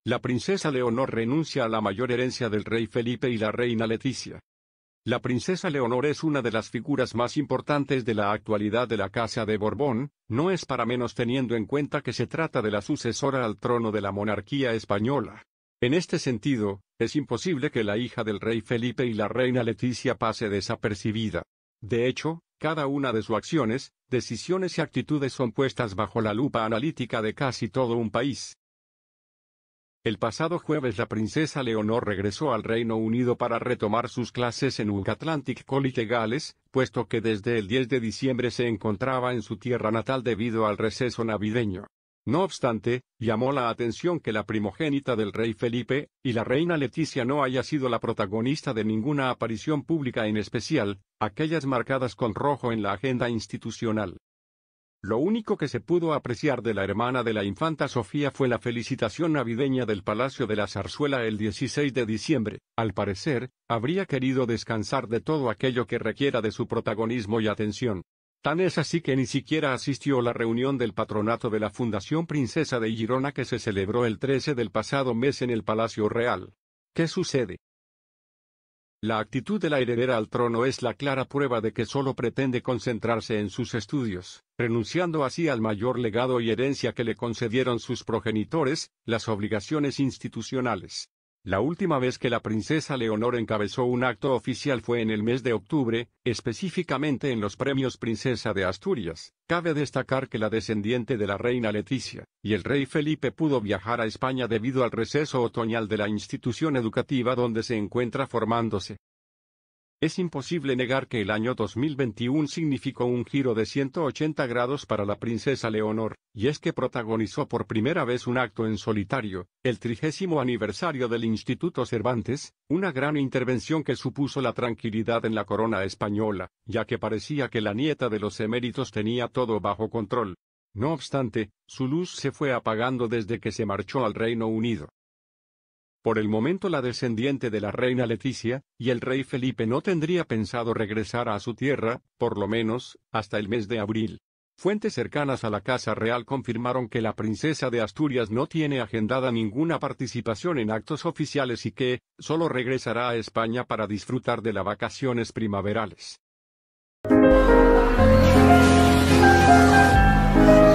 La princesa Leonor renuncia a la mayor herencia del rey Felipe y la reina Leticia. La princesa Leonor es una de las figuras más importantes de la actualidad de la Casa de Borbón, no es para menos teniendo en cuenta que se trata de la sucesora al trono de la monarquía española. En este sentido, es imposible que la hija del rey Felipe y la reina Leticia pase desapercibida. De hecho, cada una de sus acciones, decisiones y actitudes son puestas bajo la lupa analítica de casi todo un país. El pasado jueves la princesa Leonor regresó al Reino Unido para retomar sus clases en Oak Atlantic College Gales, puesto que desde el 10 de diciembre se encontraba en su tierra natal debido al receso navideño. No obstante, llamó la atención que la primogénita del rey Felipe, y la reina Leticia no haya sido la protagonista de ninguna aparición pública en especial, aquellas marcadas con rojo en la agenda institucional. Lo único que se pudo apreciar de la hermana de la infanta Sofía fue la felicitación navideña del Palacio de la Zarzuela el 16 de diciembre. Al parecer, habría querido descansar de todo aquello que requiera de su protagonismo y atención. Tan es así que ni siquiera asistió a la reunión del patronato de la Fundación Princesa de Girona que se celebró el 13 del pasado mes en el Palacio Real. ¿Qué sucede? La actitud de la heredera al trono es la clara prueba de que solo pretende concentrarse en sus estudios, renunciando así al mayor legado y herencia que le concedieron sus progenitores, las obligaciones institucionales. La última vez que la princesa Leonor encabezó un acto oficial fue en el mes de octubre, específicamente en los Premios Princesa de Asturias. Cabe destacar que la descendiente de la reina Leticia, y el rey Felipe pudo viajar a España debido al receso otoñal de la institución educativa donde se encuentra formándose. Es imposible negar que el año 2021 significó un giro de 180 grados para la princesa Leonor, y es que protagonizó por primera vez un acto en solitario, el 30º aniversario del Instituto Cervantes, una gran intervención que supuso la tranquilidad en la corona española, ya que parecía que la nieta de los eméritos tenía todo bajo control. No obstante, su luz se fue apagando desde que se marchó al Reino Unido. Por el momento la descendiente de la reina Leticia, y el rey Felipe no tendría pensado regresar a su tierra, por lo menos, hasta el mes de abril. Fuentes cercanas a la Casa Real confirmaron que la princesa de Asturias no tiene agendada ninguna participación en actos oficiales y que, solo regresará a España para disfrutar de las vacaciones primaverales.